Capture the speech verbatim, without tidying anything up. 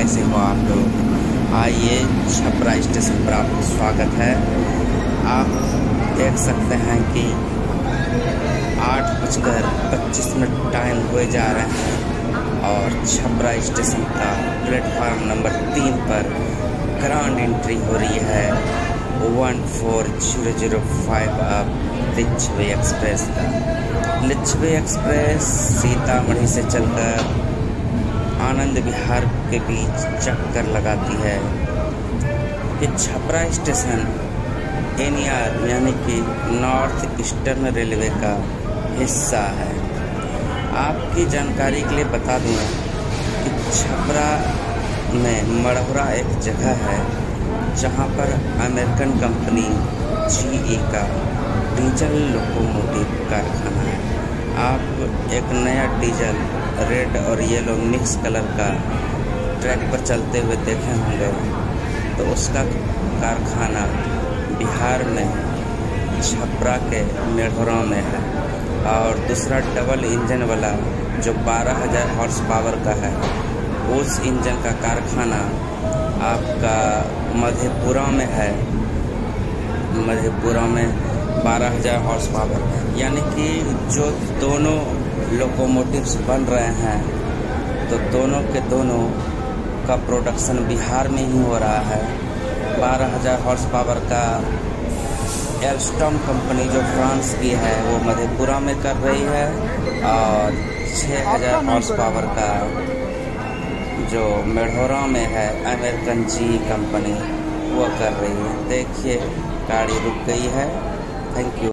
कैसे हो आप लोग। आइए, छपरा स्टेशन पर आपका स्वागत है। आप देख सकते हैं कि आठ बजकर पच्चीस मिनट टाइम हुए जा रहे हैं और छपरा स्टेशन का प्लेटफार्म नंबर तीन पर ग्रांड एंट्री हो रही है one four zero zero five अब लिच्छवी एक्सप्रेस का। लिच्छवी एक्सप्रेस सीतामढ़ी से चलकर आनंद विहार के बीच चक्कर लगाती है। ये Chhapra station N E R यानी कि नॉर्थ ईस्टर्न रेलवे का हिस्सा है। आपकी जानकारी के लिए बता दूं कि छपरा में मढ़ौरा एक जगह है जहां पर अमेरिकन कंपनी जी ई का डीजल लोकोमोटिव कारखाना है। आप एक नया डीजल रेड और येलो मिक्स कलर का ट्रैक पर चलते हुए देखे होंगे, तो उसका कारखाना बिहार में छपरा के मेढ़ौरा में है। और दूसरा डबल इंजन वाला जो बारह हज़ार हॉर्स पावर का है, उस इंजन का कारखाना आपका मधेपुरा में है। मधेपुरा में बारह हज़ार हॉर्स पावर, यानी कि जो दोनों लोकोमोटिव्स बन रहे हैं, तो दोनों के दोनों का प्रोडक्शन बिहार में ही हो रहा है। बारह हज़ार हॉर्स पावर का एल्स्टॉम कंपनी जो फ्रांस की है वो मधेपुरा में कर रही है, और छः हज़ार हॉर्स पावर का जो मेढ़ौरा में है अमेरिकन जी कंपनी वो कर रही है। देखिए, गाड़ी रुक गई है। Thank you.